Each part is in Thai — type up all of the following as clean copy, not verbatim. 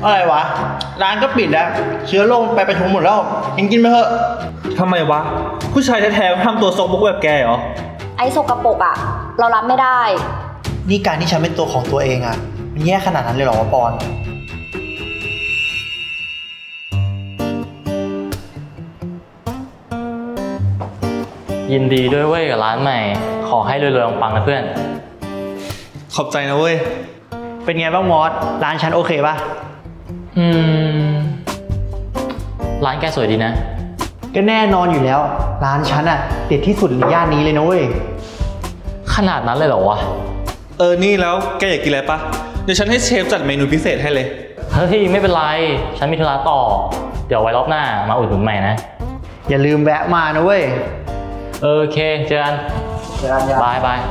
อะไรวะร้านก็ปิดแล้วเชื้อโรคไปประชุมหมดแล้วกินไปเถอะทำไมวะผู้ชายแท้ๆทำตัวซกบกแบบแกเหรอไอ้สกปรกอ่ะเรารับไม่ได้นี่การที่ฉันเป็นตัวของตัวเองอ่ะมันแย่ขนาดนั้นเลยเหรอวะปอนยินดีด้วยเว้ยกับร้านใหม่ขอให้รวยๆปังๆนะเพื่อนขอบใจนะเว้ยเป็นไงบ้างมอสร้านฉันโอเคป่ะร้านแกสวยดีนะก็แน่นอนอยู่แล้วร้านฉันอ่ะเด็ดที่สุดในย่านนี้เลยนะเว้ยขนาดนั้นเลยเหรอวะนี่แล้วแกอยากกินอะไรปะเดี๋ยวฉันให้เชฟจัดเมนูพิเศษให้เลยเฮ้ยไม่เป็นไรฉันมีธุระต่อเดี๋ยวไว้รอบหน้ามาอุดหนุนใหม่นะอย่าลืมแวะมานะเว้ยโอเคเจอกันบายบาย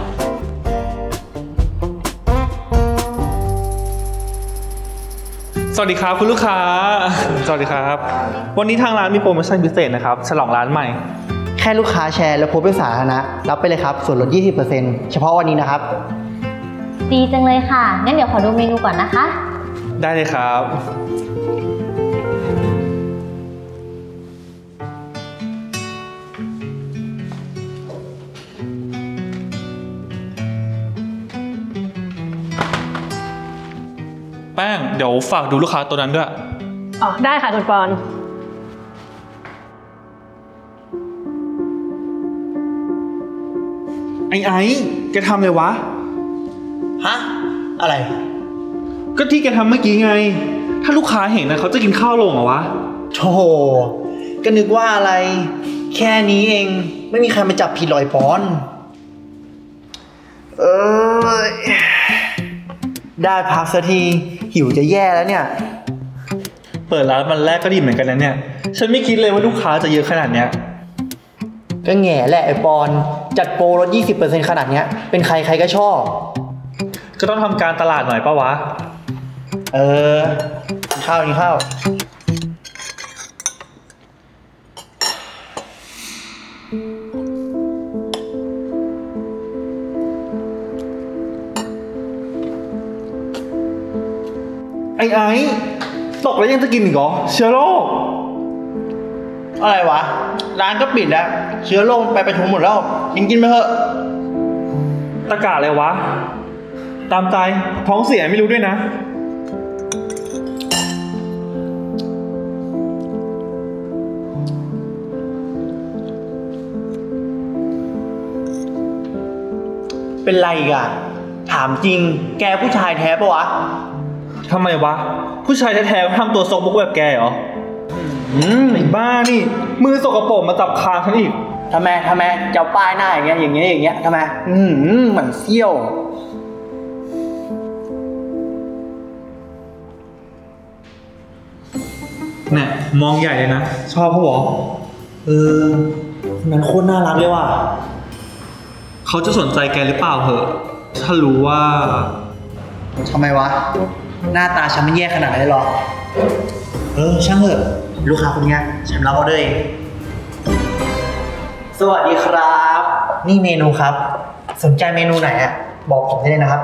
สวัสดีครับคุณลูกค้าสวัสดีครับวันนี้ทางร้านมีโปรโมชั่นพิเศษนะครับฉลองร้านใหม่แค่ลูกค้าแชร์แล้วโพสต์เป็นสาธารณะรับไปเลยครับส่วนลด 20% เฉพาะวันนี้นะครับดีจังเลยค่ะงั้นเดี๋ยวขอดูเมนูก่อนนะคะได้เลยครับแป้งเดี๋ยวฝากดูลูกค้าตัวนั้นด้วยอ๋อได้ค่ะคุณปอนไอ้แกทำเลยวะฮะอะไรก็ที่แกทำเมื่อกี้ไงถ้าลูกค้าเห็นนะเขาจะกินข้าวลงเหรอวะโธ่ก็นึกว่าอะไรแค่นี้เองไม่มีใครมาจับผิดลอยปอนได้พักสักทีหิวจะแย่แล้วเนี่ยเปิดร้านวันแรกก็ดีเหมือนกันนะเนี่ยฉันไม่คิดเลยว่าลูกค้าจะเยอะขนาดเนี้ยก็แง่แหละไอปอนจัดโปรลด 20% ขนาดเนี้ยเป็นใครก็ชอบก็ต้องทำการตลาดหน่อยป่าวะข้าวนี่ข้าวไอ้ตกแล้วยังจะกินอีกเหรอเชื้อโรคอะไรวะร้านก็ปิดแล้วเชื้อโรคไปประชุมหมดแล้วกินไปเถอะตะกาเลยวะตามใจท้องเสียไม่รู้ด้วยนะเป็นไรอีกอะถามจริงแกผู้ชายแท้ปะวะทำไมวะผู้ชายแท้ๆทำตัวซกบกแบบแกเหรอไอ้บ้านี่มือสกปรกมาจับคางฉันอีกทำไมเจ้าป้ายหน้าอย่างเงี้ยทำไมเหมือนเซี่ยวเนี่ยมองใหญ่เลยนะชอบเขาบอกคนนั้นโคตรน่ารักเลยว่ะเขาจะสนใจแกหรือเปล่าเหอะถ้ารู้ว่าทำไมวะหน้าตาฉันไม่แย่ขนาดนั้นเลยหรอช่างเถอะลูกค้าคนนี้ฉันรับออเดอร์เองสวัสดีครับนี่เมนูครับสนใจเมนูไหนอ่ะบอกผมได้เลยนะครับ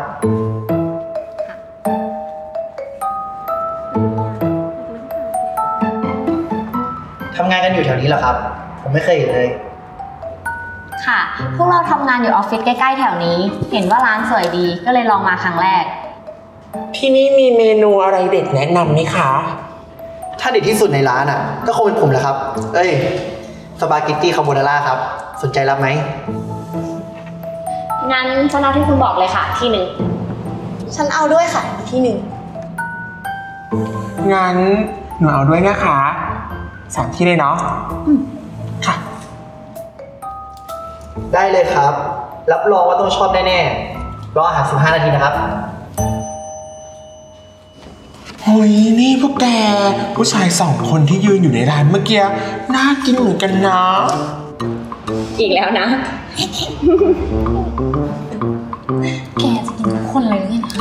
ทำงานกันอยู่แถวนี้เหรอครับผมไม่เคยเห็นเลยค่ะพวกเราทำงานอยู่ออฟฟิศใกล้ๆแถวนี้เห็นว่าร้านสวยดีก็เลยลองมาครั้งแรกที่นี่มีเมนูอะไรเด็ดแนะนำไหมคะถ้าเด็ดที่สุดในร้านอ่ะก็คงเป็นผมแหละครับสปาเกตตี้คาโบนาร่าครับสนใจรับไหมงั้นฉันเอาที่คุณบอกเลยค่ะที่หนึ่งฉันเอาด้วยค่ะที่หนึ่งงั้นหนูเอาด้วยนะคะ3 ที่เลยเนาะค่ะได้เลยครับรับรองว่าต้องชอบแน่ๆรออาหาร15 นาทีนะครับเฮ้ยนี่พวกแกผู้ชาย2 คนที่ยืนอยู่ในร้านเมื่อกี้น่ากินเหมือนกันนะอีกแล้วนะแกจะกินทุกคนเลยเนี่ยนะ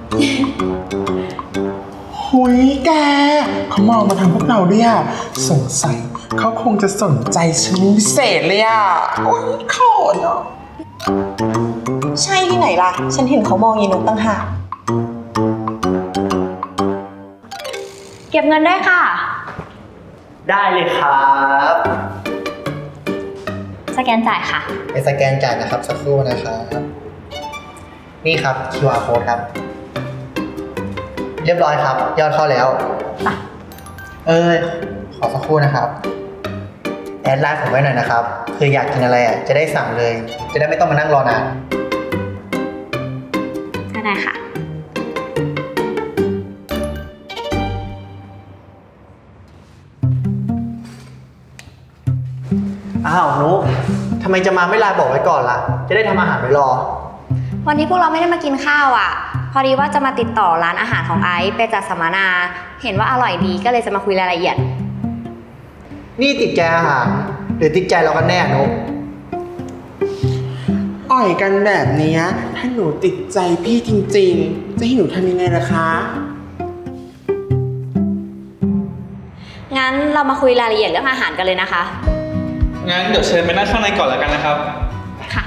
หุยแกเขามองมาทางพวกเราด้วยอะสงสัยเขาคงจะสนใจฉันพิเศษเลยอะโอ๊ยขอเนาะใช่ที่ไหนล่ะฉันเห็นเขามองยีนุกตั้งหากก็บเงินด้วยค่ะได้เลยครับสแกนจ่ายค่ะไปสแกนจ่ายนะครับสักครู่นะครับ นี่ครับ QR code ครับ เรียบร้อยครับ ยอดเข้าแล้วไปขอสักครู่นะครับ แอดไลน์ผมไว้หน่อยนะครับ คืออยากกินอะไรจะได้สั่งเลย จะได้ไม่ต้องมานั่งรอนานก็ได้ค่ะอ้าวนุ๊กทำไมจะมาไม่ไลน์บอกไว้ก่อนล่ะ จะได้ทำอาหารไว้รอวันนี้พวกเราไม่ได้มากินข้าวอ่ะ พอดีว่าจะมาติดต่อร้านอาหารของไอซ์ไปจัดสัมมนา เห็นว่าอร่อยดีก็เลยจะมาคุยรายละเอียดนี่ติดใจอาหาร หรือติดใจเรากันแน่นุ๊กอ่อยกันแบบเนี้ยถ้าหนูติดใจพี่จริงๆ จะให้หนูทำยังไงล่ะคะงั้นเรามาคุยรายละเอียดเรื่องอาหารกันเลยนะคะงั้นเดี๋ยวเชิญไปนั่งข้างในก่อนแล้วกันนะครับค่ะ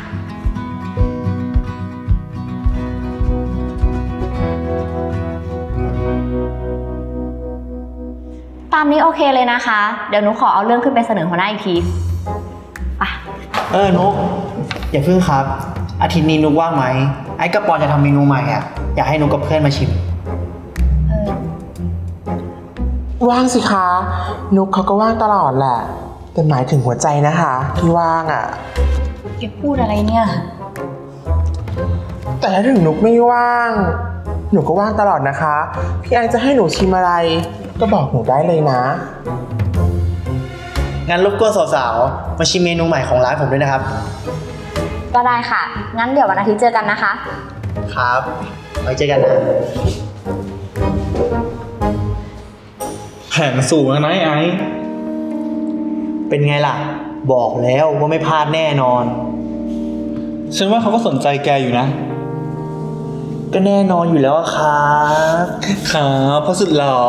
ตามนี้โอเคเลยนะคะ เดี๋ยวหนูขอเอาเรื่องขึ้นไปเสนอหัวหน้าอีกทีไปนุ๊กอย่าเพิ่งครับ อาทิตย์นี้นุ๊กว่างไหม ไอ้กับปอนจะทำเมนูใหม่อ่ะ อยากให้นุ๊กกับเพื่อนมาชิมว่างสิคะ นุกเขาก็ว่างตลอดแหละ แต่หมายถึงหัวใจนะคะที่ว่างอ่ะแกพูดอะไรเนี่ยแต่ถ้าถึงนุกไม่ว่าง หนูก็ว่างตลอดนะคะ พี่ไอจะให้หนูชิมอะไร ก็บอกหนูได้เลยนะงั้นรบกวนสาวๆ มาชิมเมนูใหม่ของร้านผมด้วยนะครับก็ได้ค่ะ งั้นเดี๋ยววันอาทิตย์เจอกันนะคะครับไว้เจอกันนะแผนสูงนะไอ้เป็นไงล่ะ บอกแล้วว่าไม่พลาดแน่นอนฉันว่าเขาก็สนใจแกอยู่นะก็แน่นอนอยู่แล้วอะครับครับเพราะสุดหล่อ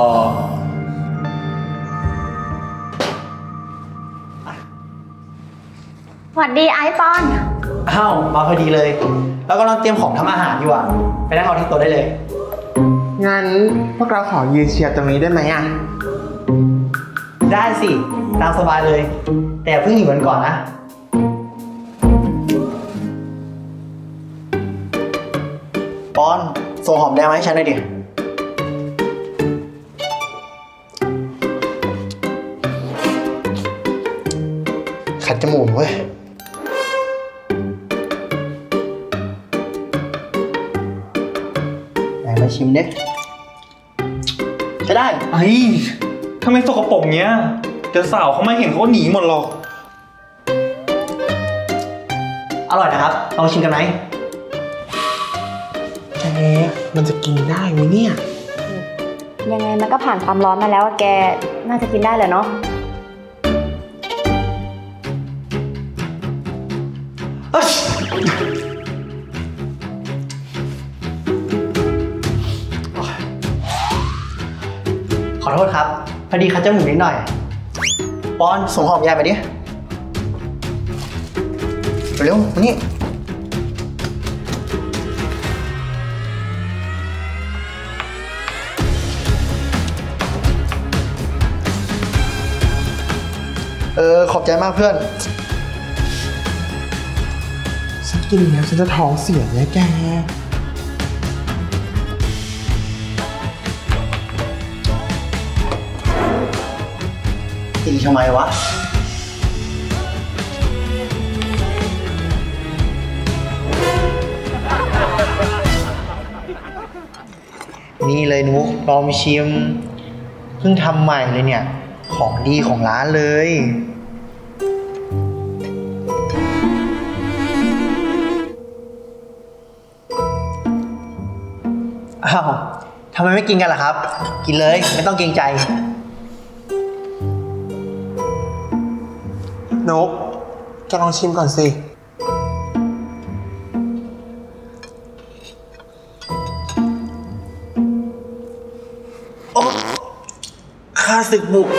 สวัสดีไอซ์ปอนอ้าวมาพอดีเลย แล้วกำลังเตรียมของทำอาหารอยู่อ่ะ ไปนั่งรอที่โต๊ะได้เลยงั้นพวกเราขอยืนเชียร์ตรงนี้ได้ไหมอ่ะได้สิตามสบายเลย แต่เพิ่งอยู่กันก่อนนะ ปอนส่งหอมแดงมาให้ฉันหน่อยดิ ขัดจมูกเว้ย ไหนมาชิมดิจะได้ไอ้ทำไมสกปรกเงี้ย เดี๋ยวสาวเขาไม่เห็นเขาหนีหมดหรอกอร่อยนะครับ ลองชิมกันไหมแกมันจะกินได้ไหมเนี่ยยังไงมันก็ผ่านความร้อนมาแล้วอะแก น่าจะกินได้แหละเนาะขอโทษครับ พอดีคัดจมูกนิดหน่อย ปอนส่งหอมยายมาดิ เร็วมานี่ ขอบใจมากเพื่อนฉันกินแล้วฉันจะท้องเสียเนี่ยแกตีทำไมวะ นี่เลยนุ๊กลองชิม เพิ่งทำใหม่เลยเนี่ย ของดีของร้านเลย อ้าวทำไมไม่กินกันล่ะครับ กินเลยไม่ต้องเกรงใจนกแกลองชิมก่อนสิโอ้ข้าศึกบุก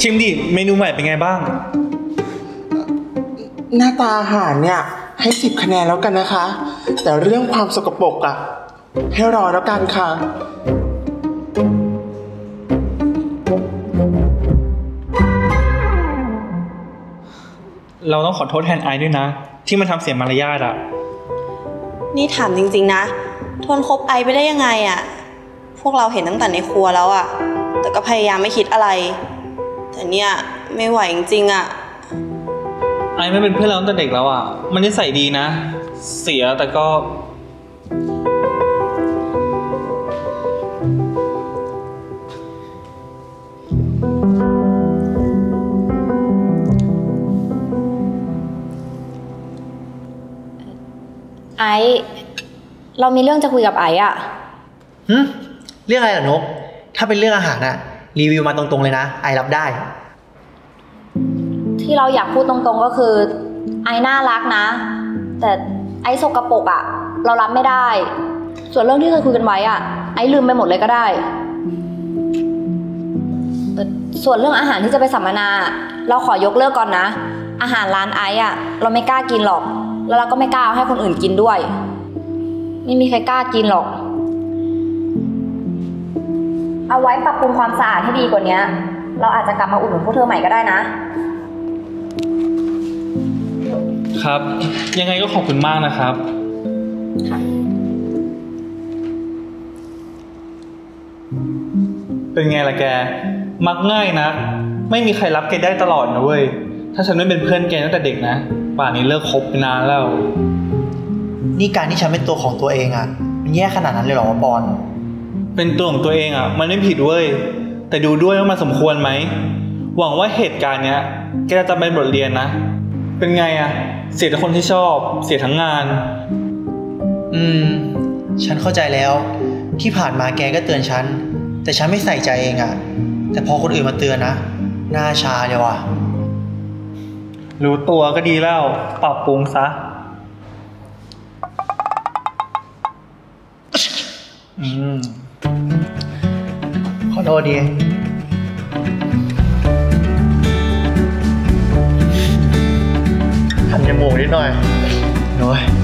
ชิมดิ เมนูใหม่เป็นไงบ้างหน้าตาอาหารเนี่ยให้10 คะแนนแล้วกันนะคะ แต่เรื่องความสกปรกอะให้รอแล้วกันค่ะเราต้องขอโทษแทนไอซ์ด้วยนะ ที่มันทำเสียมารยาทอะนี่ถามจริงๆนะ ทนคบไอไปได้ยังไงอะพวกเราเห็นตั้งแต่ในครัวแล้วอะแต่ก็พยายามไม่คิดอะไร แต่เนี่ยไม่ไหวจริงๆอะไอซ์ไม่เป็นเพื่อนเราตั้งแต่เด็กแล้วอะมันนิสัยดีนะ เสียแต่ก็ไอซ์เรามีเรื่องจะคุยกับไอซ์อะเรื่องอะไรเหรอนก ถ้าเป็นเรื่องอาหารอะรีวิวมาตรงๆเลยนะ ไอรับได้ที่เราอยากพูดตรงๆก็คือ ไอซ์น่ารักนะ แต่ไอซ์สกปรกอะเรารับไม่ได้ ส่วนเรื่องที่เคยคุยกันไว้อะไอซ์ลืมไปหมดเลยก็ได้ส่วนเรื่องอาหารที่จะไปสัมมนาเราขอยกเลิกก่อนนะ อาหารร้านไอซ์อะเราไม่กล้ากินหรอก แล้วเราก็ไม่กล้าเอาให้คนอื่นกินด้วย ไม่มีใครกล้ากินหรอก เอาไว้ปรับปรุงความสะอาดให้ดีกว่านี้เราอาจจะกลับมาอุดหนุนพวกเธอใหม่ก็ได้นะครับ ยังไงก็ขอบคุณมากนะครับ เป็นไงล่ะแก มักง่ายนะ ไม่มีใครรับแกได้ตลอดนะเว้ย ถ้าฉันไม่เป็นเพื่อนแกตั้งแต่เด็กนะ ป่านนี้เลิกคบไปนานแล้วนี่การที่ฉันเป็นตัวของตัวเองอะมันแย่ขนาดนั้นเลยเหรอวะปอนเป็นตัวของตัวเองอ่ะมันไม่ผิดเว้ย แต่ดูด้วยว่ามันสมควรไหม หวังว่าเหตุการณ์เนี้ยแกจะเป็นบทเรียนนะ เป็นไงอ่ะ เสียทั้งคนที่ชอบ เสียทั้งงานฉันเข้าใจแล้ว ที่ผ่านมาแกก็เตือนฉัน แต่ฉันไม่ใส่ใจเองอะแต่พอคนอื่นมาเตือนนะหน้าชาเลยว่ะรู้ตัวก็ดีแล้ว ปรับปรุงซะขอโทษดีทำจมูกนิดหน่อยโอ้ย